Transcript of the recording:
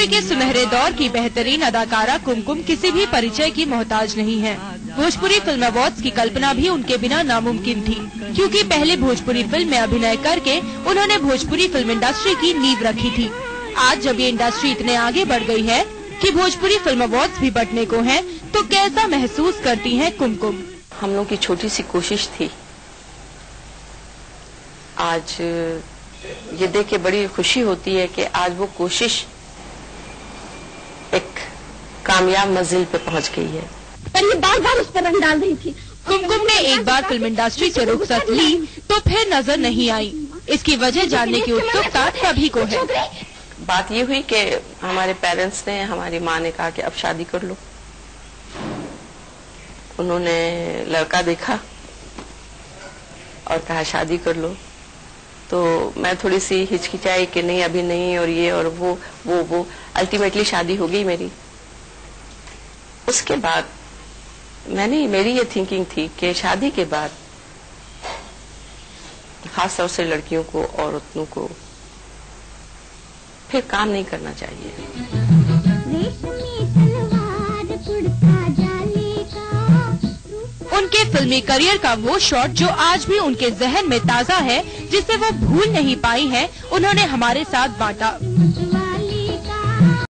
भोजपुरी के सुनहरे दौर की बेहतरीन अदाकारा कुमकुम किसी भी परिचय की मोहताज नहीं है। भोजपुरी फिल्म अवार्ड्स की कल्पना भी उनके बिना नामुमकिन थी, क्योंकि पहले भोजपुरी फिल्म में अभिनय करके उन्होंने भोजपुरी फिल्म इंडस्ट्री की नींव रखी थी। आज जब ये इंडस्ट्री इतने आगे बढ़ गई है कि भोजपुरी फिल्म अवार्ड्स भी बंटने को हैं, तो कैसा महसूस करती हैं कुमकुम? हम लोग की छोटी सी कोशिश थी, आज ये देख के बड़ी खुशी होती है कि आज वो कोशिश एक कामयाब मंजिल पे पहुंच गई है। पर ये बार-बार उस पर रंग डाल रही थी। कुमकुम ने एक बार फिल्म इंडस्ट्री से रुखसत ली तो फिर नजर नहीं आई। इसकी वजह जानने की उत्सुकता सभी को है। बात ये हुई कि हमारे पेरेंट्स ने, हमारी माँ ने कहा कि अब शादी कर लो। उन्होंने लड़का देखा और कहा शादी कर लो। तो मैं थोड़ी सी हिचकिचाई कि नहीं अभी नहीं, और ये और वो अल्टीमेटली शादी हो गई मेरी। उसके बाद मेरी ये थिंकिंग थी कि शादी के बाद खास तौर से लड़कियों को, औरतों को फिर काम नहीं करना चाहिए। उनके फिल्मी करियर का वो शॉट जो आज भी उनके जहन में ताजा है, जिसे वो भूल नहीं पाई हैं, उन्होंने हमारे साथ बांटा।